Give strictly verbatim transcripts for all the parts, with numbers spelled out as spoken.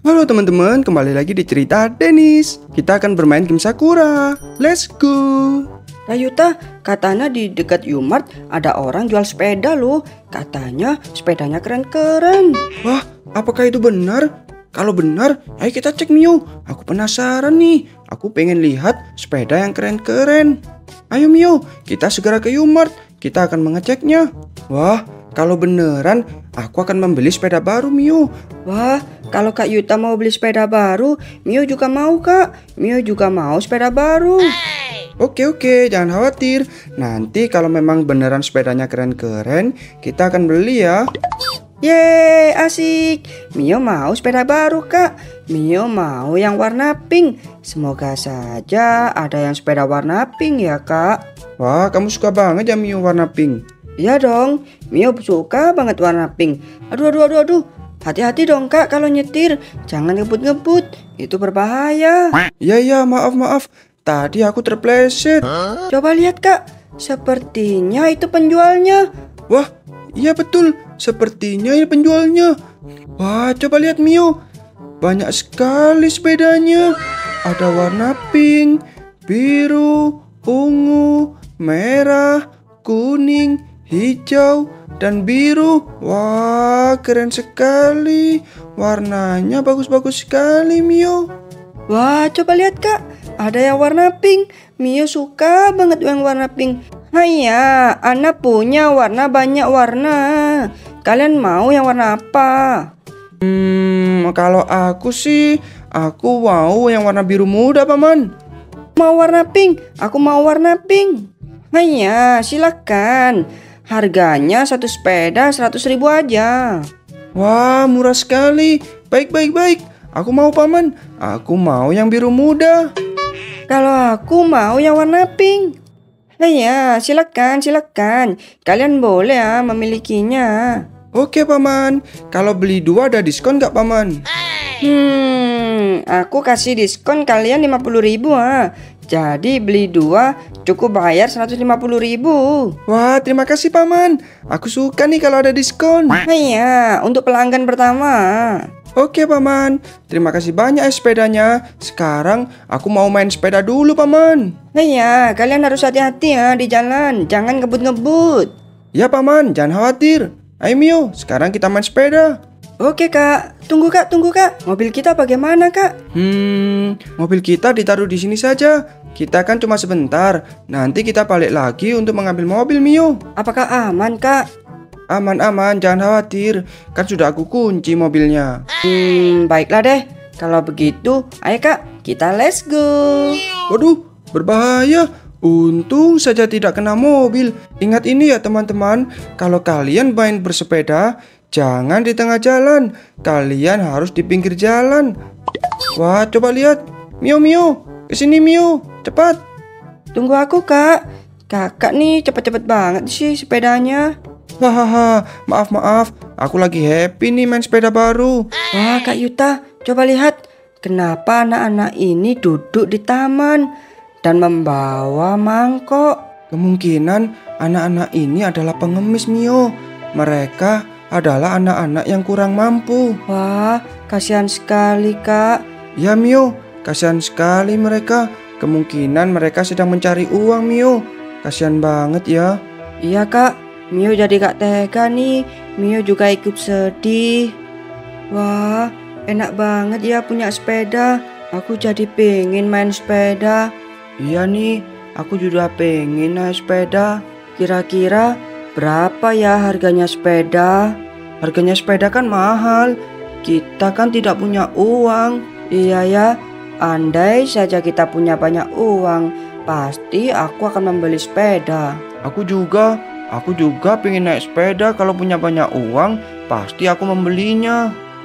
Halo teman-teman, kembali lagi di cerita Dennis. Kita akan bermain game Sakura. Let's go. Rayuta, katanya di dekat Yumart ada orang jual sepeda loh. Katanya sepedanya keren-keren. Wah, apakah itu benar? Kalau benar, ayo kita cek Mio. Aku penasaran nih. Aku pengen lihat sepeda yang keren-keren. Ayo Mio, kita segera ke Yumart. Kita akan mengeceknya. Wah, kalau beneran, aku akan membeli sepeda baru Mio. Wah, kalau Kak Yuta mau beli sepeda baru, Mio juga mau Kak. Mio juga mau sepeda baru. Oke oke, jangan khawatir. Nanti kalau memang beneran sepedanya keren-keren, kita akan beli ya. Yeay, asik. Mio mau sepeda baru Kak. Mio mau yang warna pink. Semoga saja ada yang sepeda warna pink ya Kak. Wah, kamu suka banget ya Mio warna pink. Iya dong, Mio suka banget warna pink. Aduh aduh aduh aduh. Hati-hati dong Kak kalau nyetir. Jangan ngebut-ngebut, itu berbahaya. Iya iya, maaf maaf. Tadi aku terpleset. Coba lihat Kak, sepertinya itu penjualnya. Wah, iya betul. Sepertinya ini penjualnya. Wah, coba lihat Mio. Banyak sekali sepedanya. Ada warna pink, biru, ungu, merah, kuning, hijau, dan biru. Wah, keren sekali. Warnanya bagus-bagus sekali Mio. Wah, coba lihat Kak, ada yang warna pink. Mio suka banget yang warna pink. Haiya, Ana punya warna banyak warna. Kalian mau yang warna apa? Hmm, kalau aku sih, aku mau yang warna biru muda, Paman. Mau warna pink? Aku mau warna pink. Haiya, silakan. Harganya satu sepeda seratus ribu aja. Wah, murah sekali. Baik, baik, baik. Aku mau Paman. Aku mau yang biru muda. Kalau aku mau yang warna pink. Nah ya, silakan, silakan. Kalian boleh ya memilikinya. Oke Paman. Kalau beli dua ada diskon nggak Paman? Hmm, aku kasih diskon kalian lima puluh ribu ah. Jadi beli dua cukup bayar seratus lima puluh ribu. Wah, terima kasih Paman. Aku suka nih kalau ada diskon. Nah ya, untuk pelanggan pertama. Oke Paman, terima kasih banyak ya sepedanya. Sekarang aku mau main sepeda dulu Paman. Nah ya, kalian harus hati-hati ya di jalan. Jangan ngebut-ngebut. Ya Paman, jangan khawatir. Ayo Mio, sekarang kita main sepeda. Oke Kak, tunggu Kak, tunggu Kak. Mobil kita bagaimana Kak? Hmm, mobil kita ditaruh di sini saja. Kita kan cuma sebentar. Nanti kita balik lagi untuk mengambil mobil Mio. Apakah aman Kak? Aman-aman, jangan khawatir. Kan sudah aku kunci mobilnya. Hmm, baiklah deh. Kalau begitu, ayo Kak, kita let's go. Waduh, berbahaya. Untung saja tidak kena mobil. Ingat ini ya teman-teman. Kalau kalian main bersepeda, jangan di tengah jalan. Kalian harus di pinggir jalan. Wah, coba lihat. Mio, Mio. Kesini Mio, cepat. Tunggu aku Kak. Kakak nih cepet-cepet banget sih sepedanya. Hahaha, maaf maaf, aku lagi happy nih main sepeda baru. Wah Kak Yuta, coba lihat. Kenapa anak-anak ini duduk di taman dan membawa mangkok? Kemungkinan anak-anak ini adalah pengemis Mio. Mereka adalah anak-anak yang kurang mampu. Wah, kasihan sekali Kak. Ya Mio, kasihan sekali mereka. Kemungkinan mereka sedang mencari uang Mio. Kasihan banget ya. Iya Kak, Mio jadi gak tega nih. Mio juga ikut sedih. Wah, enak banget ya punya sepeda. Aku jadi pengen main sepeda. Iya nih, aku juga pengen naik sepeda. Kira-kira berapa ya harganya sepeda? Harganya sepeda kan mahal. Kita kan tidak punya uang. Iya ya, andai saja kita punya banyak uang, pasti aku akan membeli sepeda. Aku juga. Aku juga pengen naik sepeda. Kalau punya banyak uang, pasti aku membelinya.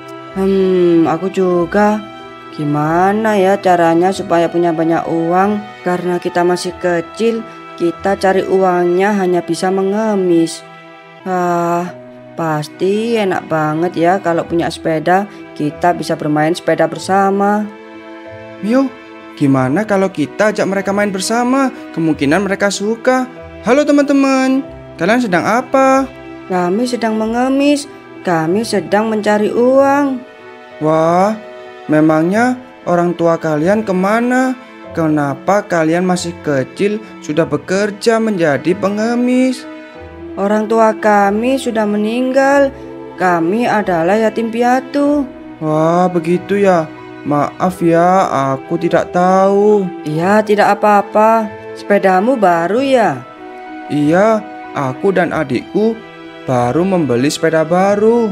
Hmm, aku juga. Gimana ya caranya supaya punya banyak uang? Karena kita masih kecil, kita cari uangnya hanya bisa mengemis. Ah, pasti enak banget ya kalau punya sepeda. Kita bisa bermain sepeda bersama. Mio, gimana kalau kita ajak mereka main bersama? Kemungkinan mereka suka. Halo teman-teman. Kalian sedang apa? Kami sedang mengemis. Kami sedang mencari uang. Wah, memangnya orang tua kalian kemana? Kenapa kalian masih kecil sudah bekerja menjadi pengemis? Orang tua kami sudah meninggal. Kami adalah yatim piatu. Wah, begitu ya. Maaf ya, aku tidak tahu. Iya, tidak apa-apa. Sepedamu baru ya? Iya, aku dan adikku baru membeli sepeda baru.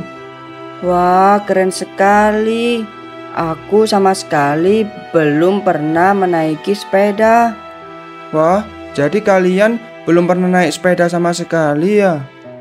Wah, keren sekali. Aku sama sekali belum pernah menaiki sepeda. Wah, jadi kalian belum pernah naik sepeda sama sekali ya?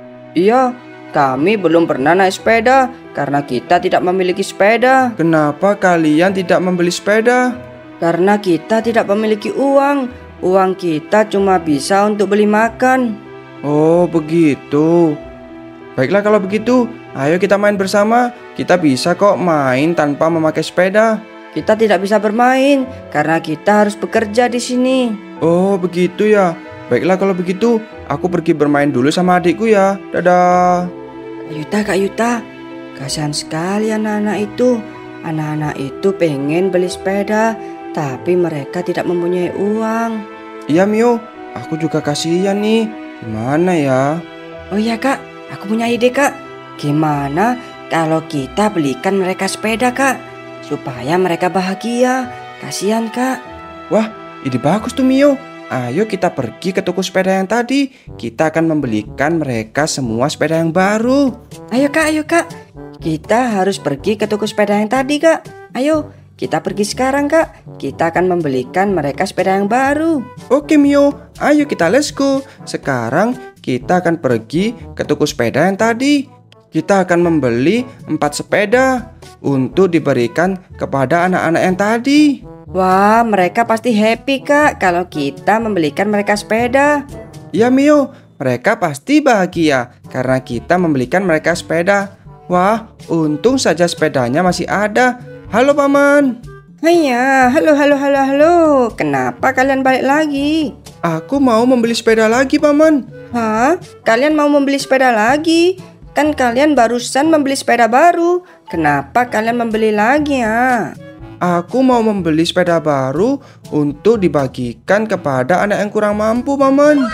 Iya, kami belum pernah naik sepeda karena kita tidak memiliki sepeda. Kenapa kalian tidak membeli sepeda? Karena kita tidak memiliki uang. Uang kita cuma bisa untuk beli makan. Oh, begitu. Baiklah kalau begitu, ayo kita main bersama. Kita bisa kok main tanpa memakai sepeda. Kita tidak bisa bermain karena kita harus bekerja di sini. Oh, begitu ya. Baiklah kalau begitu, aku pergi bermain dulu sama adikku ya. Dadah. Kak Yuta, Kak Yuta, kasihan sekali anak-anak itu. Anak-anak itu pengen beli sepeda, tapi mereka tidak mempunyai uang. Iya Mio, aku juga kasihan nih. Gimana ya? Oh iya Kak, aku punya ide Kak. Gimana kalau kita belikan mereka sepeda Kak, supaya mereka bahagia. Kasihan Kak. Wah, ide bagus tuh Mio. Ayo kita pergi ke toko sepeda yang tadi. Kita akan membelikan mereka semua sepeda yang baru. Ayo Kak, ayo Kak. Kita harus pergi ke toko sepeda yang tadi Kak. Ayo, kita pergi sekarang Kak. Kita akan membelikan mereka sepeda yang baru. Oke Mio, ayo kita let's go. Sekarang kita akan pergi ke toko sepeda yang tadi. Kita akan membeli empat sepeda untuk diberikan kepada anak-anak yang tadi. Wah, mereka pasti happy Kak kalau kita membelikan mereka sepeda. Ya Mio, mereka pasti bahagia karena kita membelikan mereka sepeda. Wah, untung saja sepedanya masih ada. Halo Paman. Haiya, halo halo halo halo. Kenapa kalian balik lagi? Aku mau membeli sepeda lagi Paman. Hah? Kalian mau membeli sepeda lagi? Kan kalian barusan membeli sepeda baru. Kenapa kalian membeli lagi ya? Aku mau membeli sepeda baru untuk dibagikan kepada anak yang kurang mampu, Paman.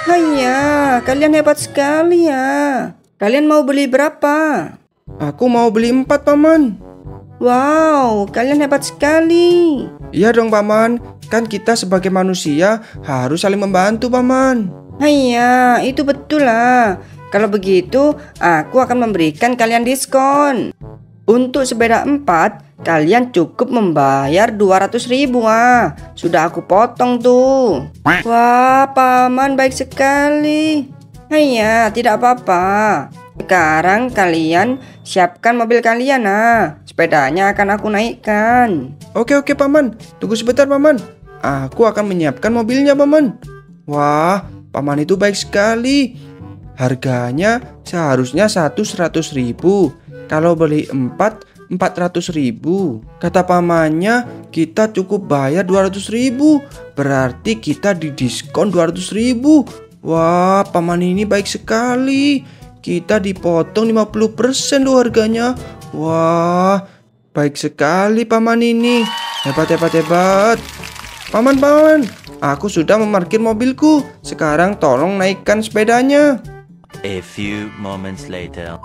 Haiya, kalian hebat sekali ya. Kalian mau beli berapa? Aku mau beli empat, Paman. Wow, kalian hebat sekali. Iya dong, Paman. Kan kita sebagai manusia harus saling membantu, Paman. Haiya, itu betul lah. Kalau begitu, aku akan memberikan kalian diskon. Untuk sepeda empat, kalian cukup membayar dua ratus ribu. Ah, sudah aku potong tuh. Wah, Paman baik sekali. Haiya, tidak apa-apa. Sekarang kalian siapkan mobil kalian. Nah, sepedanya akan aku naikkan. Oke, oke, Paman. Tunggu sebentar, Paman. Aku akan menyiapkan mobilnya, Paman. Wah, Paman itu baik sekali. Harganya seharusnya satu seratus ribu. Kalau beli empat, empat ratus ribu. Kata pamannya kita cukup bayar dua ratus ribu. Berarti kita didiskon dua ratus ribu. Wah, paman ini baik sekali. Kita dipotong lima puluh persen loh harganya. Wah, baik sekali paman ini. Hebat, hebat, hebat. Paman, paman, aku sudah memarkir mobilku. Sekarang tolong naikkan sepedanya. A few moments later.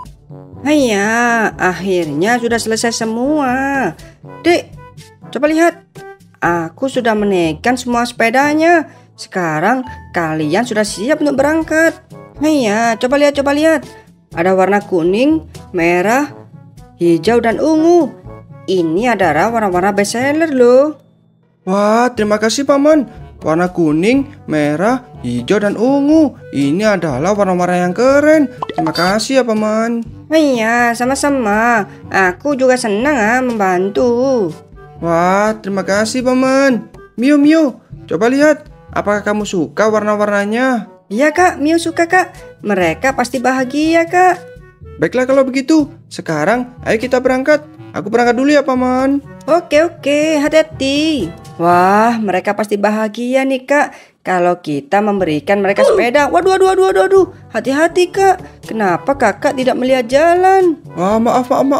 Haiya, akhirnya sudah selesai semua. Dek, coba lihat. Aku sudah menaikkan semua sepedanya. Sekarang kalian sudah siap untuk berangkat. Haiya, coba lihat, coba lihat. Ada warna kuning, merah, hijau, dan ungu. Ini adalah warna-warna bestseller loh. Wah, terima kasih paman. Warna kuning, merah, hijau, dan ungu. Ini adalah warna-warna yang keren. Terima kasih ya paman. Iya, sama-sama. Aku juga senang ah, membantu. Wah, terima kasih paman. Mio, Mio, coba lihat. Apakah kamu suka warna-warnanya? Iya kak, Mio suka kak. Mereka pasti bahagia kak. Baiklah kalau begitu. Sekarang ayo kita berangkat. Aku berangkat dulu ya paman. Oke oke, hati-hati. Wah, mereka pasti bahagia nih kak kalau kita memberikan mereka sepeda. Waduh, waduh, waduh, waduh, waduh. Hati-hati kak. Kenapa kakak tidak melihat jalan? Wah, maaf, maaf, maaf.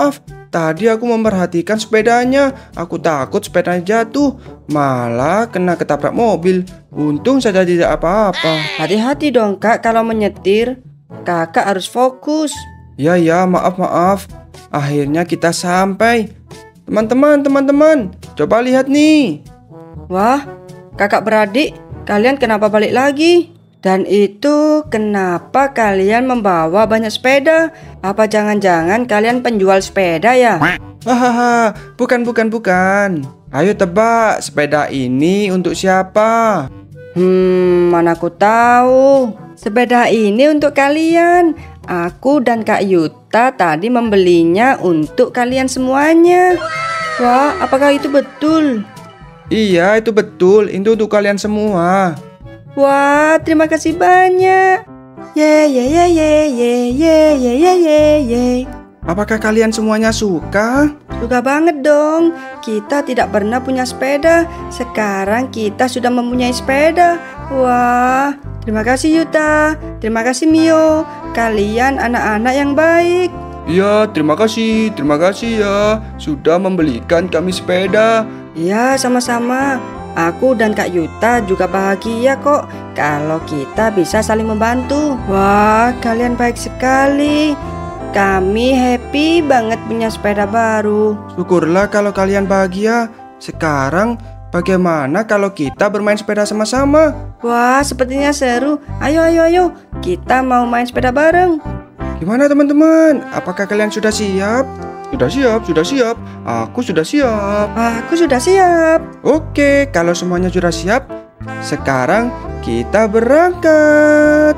Tadi aku memperhatikan sepedanya. Aku takut sepedanya jatuh, malah kena ketabrak mobil. Untung saja tidak apa-apa. Hati-hati dong kak kalau menyetir. Kakak harus fokus. Ya ya, maaf maaf. Akhirnya kita sampai. Teman-teman, teman-teman, coba lihat nih. Wah, kakak beradik, kalian kenapa balik lagi? Dan itu kenapa kalian membawa banyak sepeda? Apa jangan-jangan kalian penjual sepeda ya? Hahaha, bukan bukan bukan. Ayo tebak, sepeda ini untuk siapa? Hmm, mana aku tahu. Sepeda ini untuk kalian. Aku dan Kak Yuta tadi membelinya untuk kalian semuanya. Wah, apakah itu betul? Iya, itu betul. Itu untuk kalian semua. Wah, terima kasih banyak. Ye ye ye ye ye ye ye ye ye ye. Apakah kalian semuanya suka? Suka banget dong. Kita tidak pernah punya sepeda. Sekarang kita sudah mempunyai sepeda. Wah, terima kasih Yuta. Terima kasih Mio. Kalian anak-anak yang baik. Iya, terima kasih. Terima kasih ya sudah membelikan kami sepeda. Ya, sama-sama. Aku dan Kak Yuta juga bahagia kok kalau kita bisa saling membantu. Wah, kalian baik sekali. Kami happy banget punya sepeda baru. Syukurlah kalau kalian bahagia. Sekarang bagaimana kalau kita bermain sepeda sama-sama? Wah, sepertinya seru. Ayo, ayo, ayo. Kita mau main sepeda bareng. Gimana teman-teman? Apakah kalian sudah siap? Sudah siap, sudah siap. Aku sudah siap. Aku sudah siap. Oke, kalau semuanya sudah siap, sekarang kita berangkat.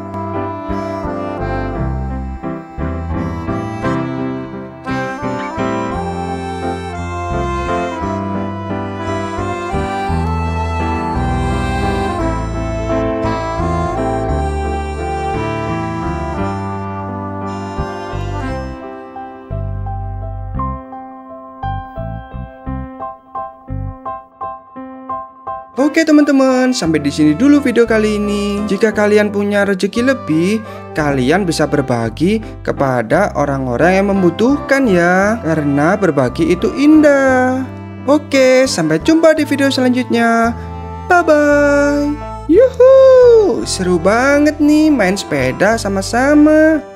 Oke teman-teman, sampai di sini dulu video kali ini. Jika kalian punya rezeki lebih, kalian bisa berbagi kepada orang-orang yang membutuhkan ya. Karena berbagi itu indah. Oke, sampai jumpa di video selanjutnya. Bye-bye. Yuhu, seru banget nih main sepeda sama-sama.